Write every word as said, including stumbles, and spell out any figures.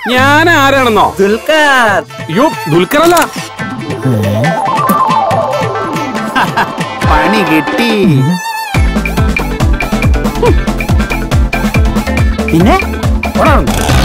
ഞാൻ ആരാണെന്നോ? ദുൽഖർ. അയ്യോ ദുൽഖർ അല്ല. പണി കിട്ടി. പിന്നെ